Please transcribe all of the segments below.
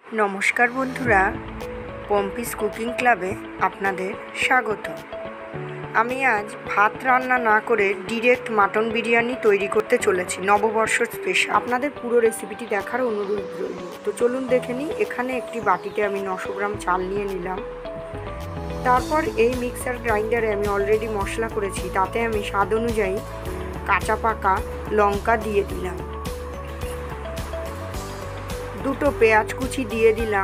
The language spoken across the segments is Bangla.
নমস্কার বন্ধুরা, পম্পিস কুকিং ক্লাবে আপনাদের স্বাগত। আমি আজ ভাত রান্না না করে ডিরেক্ট মাটন বিরিয়ানি তৈরি করতে চলেছি, নববর্ষ স্পেশাল। আপনাদের পুরো রেসিপিটি দেখার অনুরোধ রইল। তো চলুন দেখে নিই। এখানে একটি বাটিতে আমি 900 গ্রাম চাল নিয়ে নিলাম। তারপর এই মিক্সার গ্রাইন্ডারে আমি অলরেডি মশলা করেছি, তাতে আমি স্বাদ অনুযায়ী কাঁচা পাকা লঙ্কা দিয়ে দিলাম, দুটো পেঁয়াজ কুচি দিয়ে দিলাম,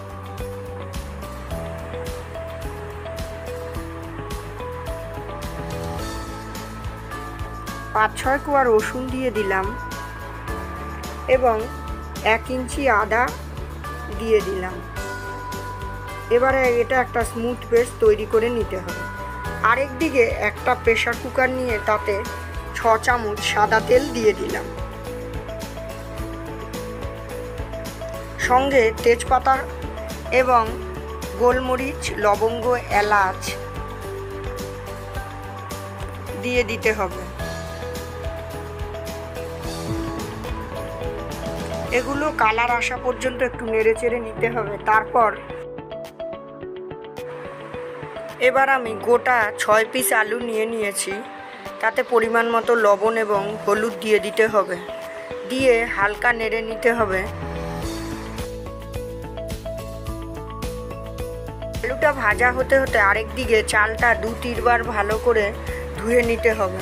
5-6 কোয়া রসুন দিয়ে দিলাম এবং 1 ইঞ্চি আদা দিয়ে দিলাম। এবারে এটা একটা স্মুথ পেস্ট তৈরি করে নিতে হবে। আরেক দিকে একটা প্রেসার কুকার নিয়ে তাতে 6 চামচ সাদা তেল দিয়ে দিলাম, সঙ্গে তেজপাতা এবং গোলমরিচ, লবঙ্গ, এলাচ দিয়ে দিতে হবে। এগুলো কালার আসা পর্যন্ত একটু নেড়ে চেড়ে নিতে হবে। তারপর এবার আমি গোটা 6 পিস আলু নিয়ে নিয়েছি, তাতে পরিমাণ মতো লবণ এবং হলুদ দিয়ে দিতে হবে, দিয়ে হালকা নেড়ে নিতে হবে। আলুটা ভাজা হতে হতে আরেক দিকে চালটা 2-3 বার ভালো করে ধুয়ে নিতে হবে।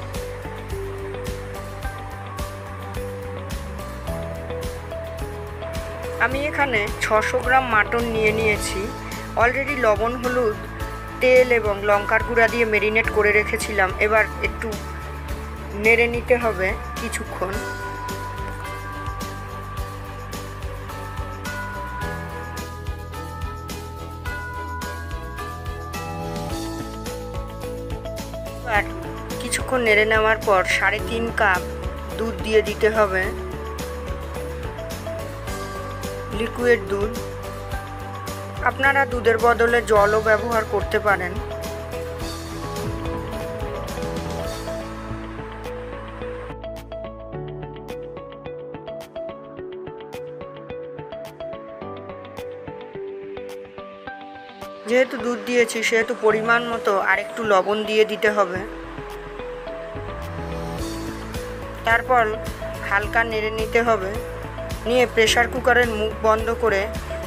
আমি এখানে 600 গ্রাম মাটন নিয়ে নিয়েছি। অলরেডি লবণ, হলুদ, তেল এবং লঙ্কার গুঁড়া দিয়ে ম্যারিনেট করে রেখেছিলাম। এবার একটু নেড়ে নিতে হবে কিছুক্ষণ। আর কিছুক্ষণ নেড়ে নেওয়ার পর 3.5 কাপ দুধ দিয়ে দিতে হবে, লিকুইড দুধ। আপনারা দুধের বদলে জলও ব্যবহার করতে পারেন। যেহেতু দুধ দিয়েছি সেহেতু পরিমাণ মতো আরেকটু লবণ দিয়ে দিতে হবে। তারপর হালকা নেড়ে নিতে হবে, নিয়ে প্রেসার কুকারের মুখ বন্ধ করে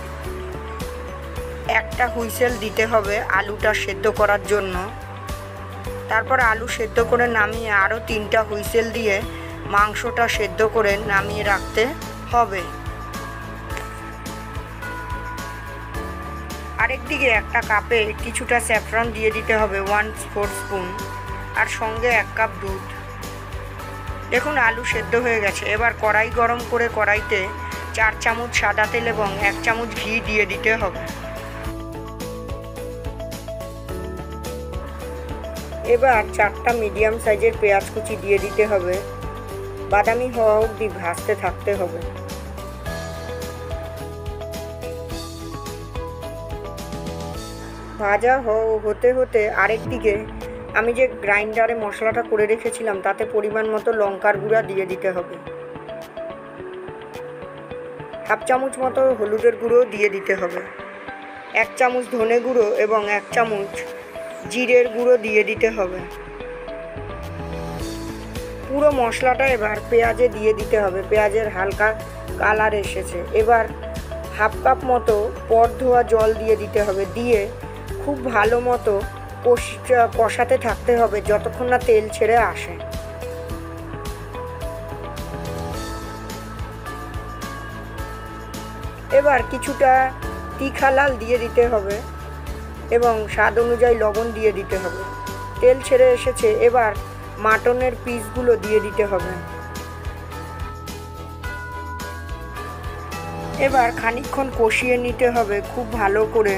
একটা হুইসেল দিতে হবে আলুটা সেদ্ধ করার জন্য। তারপর আলু সেদ্ধ করে নামিয়ে আরও 3টা হুইসেল দিয়ে মাংসটা সেদ্ধ করে নামিয়ে রাখতে হবে। আরেক দিকে একটা কাপে কিছুটা স্যাফরন দিয়ে দিতে হবে, 1/4 স্পুন, আর সঙ্গে 1 কাপ দুধ। দেখুন আলু সেদ্ধ হয়ে গেছে। এবার কড়াই গরম করে কড়াইতে 4 চামচ সাদা তেল এবং 1 চামচ ঘি দিয়ে দিতে হবে। এবার 4টা মিডিয়াম সাইজের পেঁয়াজ কুচি দিয়ে দিতে হবে, বাদামি হওয়া অবধি ভাজতে থাকতে হবে। ভাজা হতে হতে আরেক দিকে আমি যে গ্রাইন্ডারে মশলাটা করে রেখেছিলাম তাতে পরিমাণ মতো লঙ্কার গুঁড়া দিয়ে দিতে হবে, 1/2 চামচ মতো হলুদের গুঁড়ো দিয়ে দিতে হবে, 1 চামচ ধনে গুঁড়ো এবং 1 চামচ জিরের গুঁড়ো দিয়ে দিতে হবে। পুরো মশলাটা এবার পেঁয়াজে দিয়ে দিতে হবে। পেঁয়াজের হালকা কালার এসেছে। এবার 1/2 কাপ মতো পট ধোয়া জল দিয়ে দিতে হবে, দিয়ে খুব ভালো মতো কষাতে থাকতে হবে যতক্ষণ না তেল ছেড়ে আসে। এবার কিছুটা তিখা লাল দিয়ে দিতে হবে এবং স্বাদ অনুযায়ী লবণ দিয়ে দিতে হবে। তেল ছেড়ে এসেছে। এবার মাটনের পিসগুলো দিয়ে দিতে হবে। এবার খানিকক্ষণ কষিয়ে নিতে হবে খুব ভালো করে।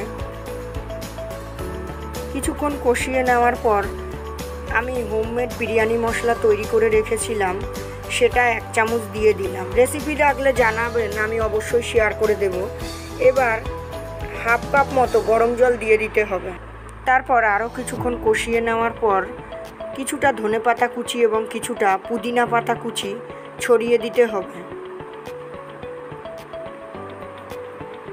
কিছুক্ষণ কষিয়ে নেওয়ার পর আমি হোমমেড বিরিয়ানি মশলা তৈরি করে রেখেছিলাম, সেটা 1 চামচ দিয়ে দিলাম। রেসিপি লাগলে জানাবেন, আমি অবশ্যই শেয়ার করে দেব। এবার 1/2 কাপ মতো গরম জল দিয়ে দিতে হবে। তারপর আরও কিছুক্ষণ কষিয়ে নেওয়ার পর কিছুটা ধনেপাতা কুচি এবং কিছুটা পুদিনা পাতা কুচি ছড়িয়ে দিতে হবে।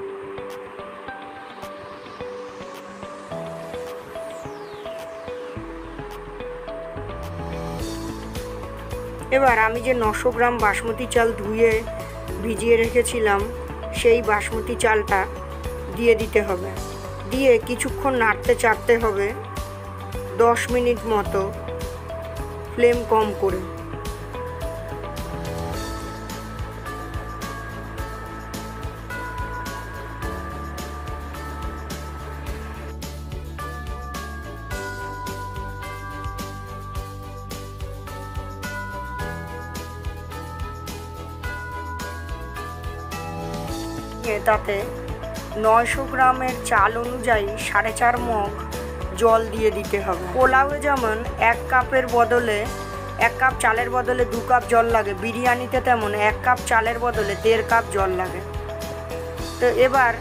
এবার আমি যে 900 গ্রাম বাসমতি চাল ধুয়ে ভিজিয়ে রেখেছিলাম সেই বাসমতি চালটা দিয়ে দিতে হবে। দিয়ে কিছুক্ষণ নাড়তে চাড়তে হবে 10 মিনিট মতো, ফ্লেম কম করে। তাতে 900 গ্রামের চাল অনুযায়ী 4.5 মগ জল দিয়ে দিতে হবে। পোলাওয়ে যেমন 1 কাপের বদলে 1 কাপ চালের বদলে 2 কাপ জল লাগে, বিরিয়ানিতে তেমন 1 কাপ চালের বদলে 1.5 কাপ জল লাগে। তো এবার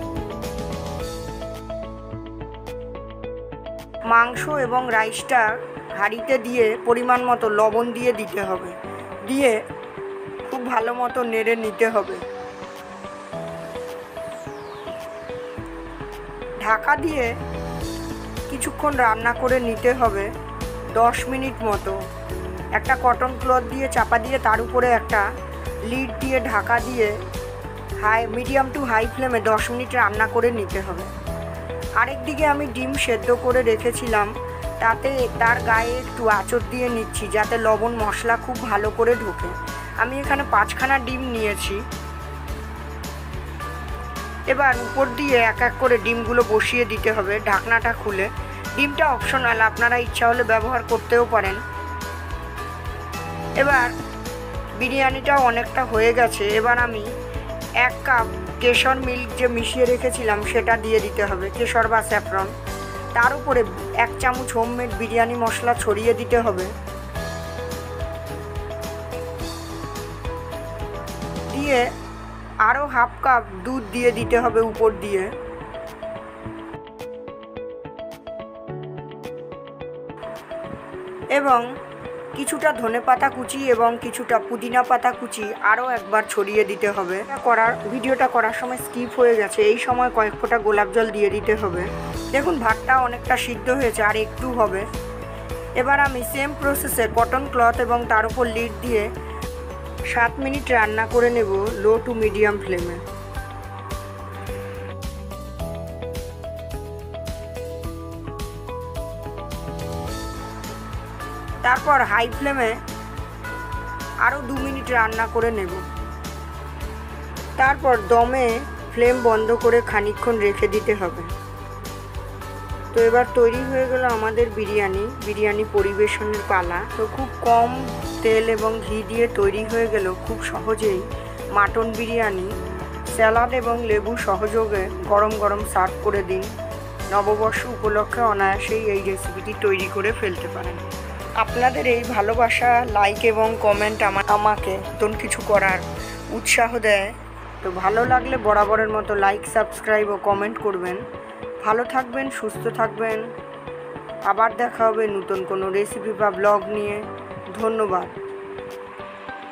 মাংস এবং রাইসটা হাঁড়িতে দিয়ে পরিমাণ মতো লবণ দিয়ে দিতে হবে। দিয়ে খুব ভালো মতো নেড়ে নিতে হবে। ঢাকা দিয়ে কিছুক্ষণ রান্না করে নিতে হবে 10 মিনিট মতো। একটা কটন ক্লথ দিয়ে চাপা দিয়ে তার উপরে একটা লিড দিয়ে ঢাকা দিয়ে মিডিয়াম টু হাই ফ্লেমে 10 মিনিট রান্না করে নিতে হবে। আরেক দিকে আমি ডিম সেদ্ধ করে রেখেছিলাম, তাতে তার গায়ে একটু আঁচড় দিয়ে নিচ্ছি যাতে লবণ মশলা খুব ভালো করে ঢোকে। আমি এখানে 5খানা ডিম নিয়েছি। এবার উপর দিয়ে এক এক করে ডিমগুলো বসিয়ে দিতে হবে ঢাকনাটা খুলে। ডিমটা অপশনাল, আপনারা ইচ্ছা হলে ব্যবহার করতেও পারেন। এবার বিরিয়ানিটাও অনেকটা হয়ে গেছে। এবার আমি 1 কাপ কেশর মিল্ক যে মিশিয়ে রেখেছিলাম সেটা দিয়ে দিতে হবে, কেশর বা স্যাফরন। তার উপরে 1 চামচ হোমমেড বিরিয়ানি মশলা ছড়িয়ে দিতে হবে। দিয়ে আরও 1/2 কাপ দুধ দিয়ে দিতে হবে উপর দিয়ে। এবং কিছুটা ধনেপাতা কুচি এবং কিছুটা পুদিনা পাতা কুচি আরও একবার ছড়িয়ে দিতে হবে। ভিডিওটা করার সময় স্কিপ হয়ে গেছে, এই সময় কয়েক ফোঁটা গোলাপ জল দিয়ে দিতে হবে। দেখুন ভাতটা অনেকটা সিদ্ধ হয়েছে, আর একটু হবে। এবার আমি সেম প্রসেসে কটন ক্লথ এবং তার উপর লিড দিয়ে 7 মিনিট রান্না করে নেব লো টু মিডিয়াম ফ্লেমে। তারপর হাই ফ্লেমে আরও 2 মিনিট রান্না করে নেব। তারপর দমে ফ্লেম বন্ধ করে খানিকক্ষণ রেখে দিতে হবে। তো এবার তৈরি হয়ে গেল আমাদের বিরিয়ানি পরিবেশনের পালা। তো খুব কম তেল এবং ঘি দিয়ে তৈরি হয়ে গেল খুব সহজেই মাটন বিরিয়ানি। স্যালাড এবং লেবু সহযোগে গরম গরম সার্ভ করে দিন। নববর্ষ উপলক্ষে অনায়াসেই এই রেসিপিটি তৈরি করে ফেলতে পারেন। আপনাদের এই ভালোবাসা, লাইক এবং কমেন্ট আমাকে নতুন কিছু করার উৎসাহ দেয়। তো ভালো লাগলে বরাবরের মতো লাইক, সাবস্ক্রাইব ও কমেন্ট করবেন। ভালো থাকবেন, সুস্থ থাকবেন। আবার দেখা হবে নতুন কোনো রেসিপি বা ব্লগ নিয়ে। ধন্যবাদ।